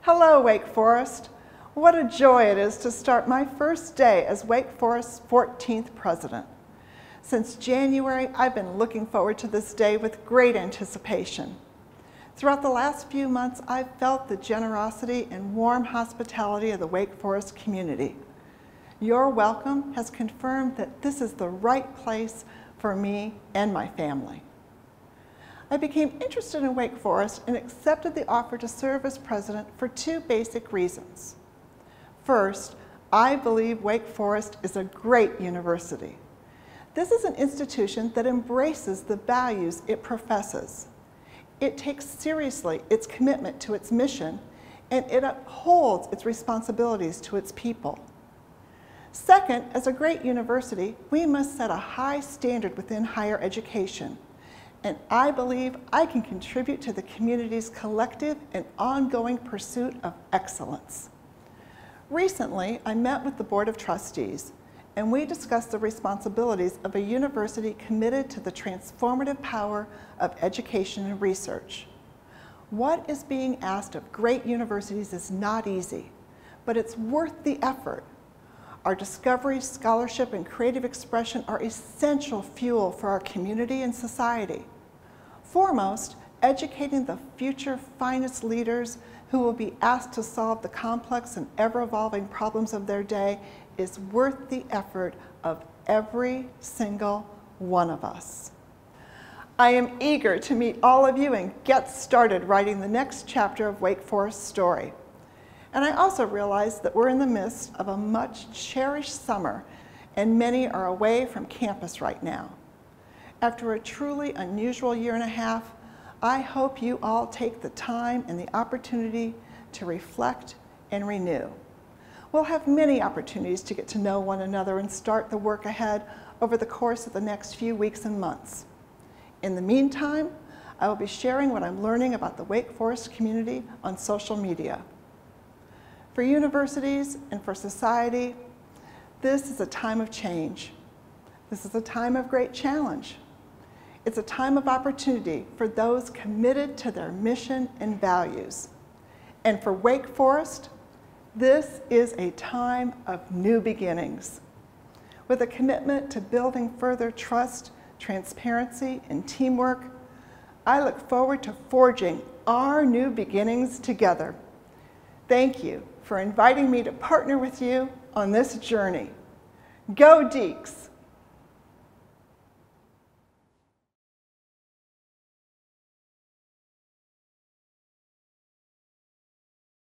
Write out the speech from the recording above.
Hello, Wake Forest. What a joy it is to start my first day as Wake Forest's 14th president. Since January, I've been looking forward to this day with great anticipation. Throughout the last few months, I've felt the generosity and warm hospitality of the Wake Forest community. Your welcome has confirmed that this is the right place for me and my family. I became interested in Wake Forest and accepted the offer to serve as president for two basic reasons. First, I believe Wake Forest is a great university. This is an institution that embraces the values it professes. It takes seriously its commitment to its mission, and it upholds its responsibilities to its people. Second, as a great university, we must set a high standard within higher education. And I believe I can contribute to the community's collective and ongoing pursuit of excellence. Recently, I met with the Board of Trustees, and we discussed the responsibilities of a university committed to the transformative power of education and research. What is being asked of great universities is not easy, but it's worth the effort. Our discovery, scholarship, and creative expression are essential fuel for our community and society. Foremost, educating the future finest leaders who will be asked to solve the complex and ever-evolving problems of their day is worth the effort of every single one of us. I am eager to meet all of you and get started writing the next chapter of Wake Forest's story. And I also realize that we're in the midst of a much cherished summer, and many are away from campus right now. After a truly unusual year and a half, I hope you all take the time and the opportunity to reflect and renew. We'll have many opportunities to get to know one another and start the work ahead over the course of the next few weeks and months. In the meantime, I will be sharing what I'm learning about the Wake Forest community on social media. For universities and for society, this is a time of change. This is a time of great challenge. It's a time of opportunity for those committed to their mission and values. And for Wake Forest, this is a time of new beginnings. With a commitment to building further trust, transparency, and teamwork, I look forward to forging our new beginnings together. Thank you for inviting me to partner with you on this journey. Go Deeks!